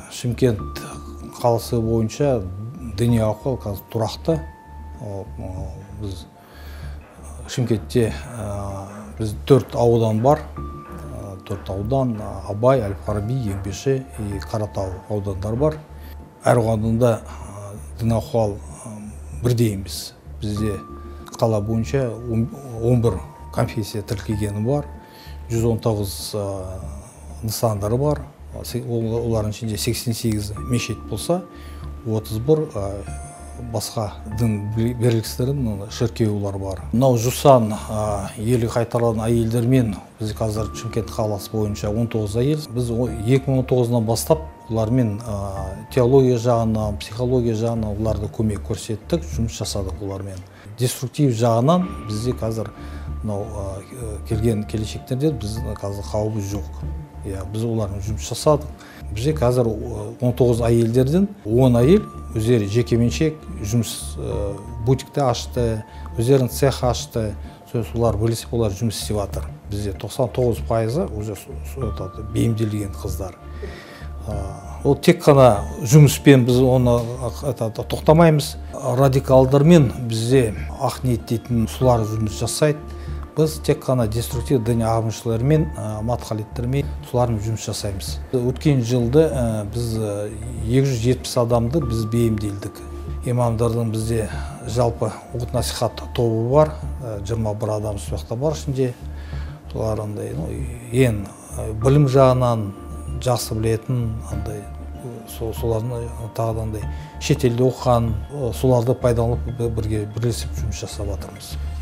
Шымкент қаласы бойынша діни ахуал қазір тұрақты. Біз Шымкентте біз 4 аудан бар. 4 аудан: Абай, Әл-Фараби, Ембеші и Қаратау аудандар бар. Әр ауданда діни ахуал бірдей емес. Бізде қала бойынша 11 конфессия тіркелгені бар, 119 нысандары бар. Олардың ішінде 88 мешіт болса, 31 басқа дін белгістерін шіркеулер бар. Мынау жусан елі қайтарылған әйелдермен біз қазір Шымкент қаласы бойынша 19 әйел. Біз 2019-нан бастап олармен теология жағынан, психология жағынан оларды көмек көрсеттік, жұмыс жасадық олармен. Деструктив жағынан бізде қазір келген келешектерде біз қазір қауіпі жоқ. Біз олармен жұмыс жасадық. Бізде қазір 19 әйелдерден 10 әйел өздері жекеменшік жұмыс бутикті ашты, өздерінің цех ашты. Солар бөлісіп олар жұмыс істеп жатыр. Бізде 99% уже бейімделген қыздар. Ол тек қана жұмыспен біз оны тоқтамаймыз. Радикалдармен бізде ақ ниет дейтін солар жұмыс жасайды. Біз тек қана деструктив діни ағымшылармен, матхалиттермен солармен жұмыс жасаймыз. Өткен жылды біз 270 адамды біз бейімделдік. Имамдардың бізде жалпы ұғыт насихат тобы бар, 21 адам соқта бар ішінде. Солар ең білім жағынан жақсы білетін, солардың тағыдандай шетелде оқыған, соларды пайдаланып бірге бірлесіп жұмыс жасап жатырмыз.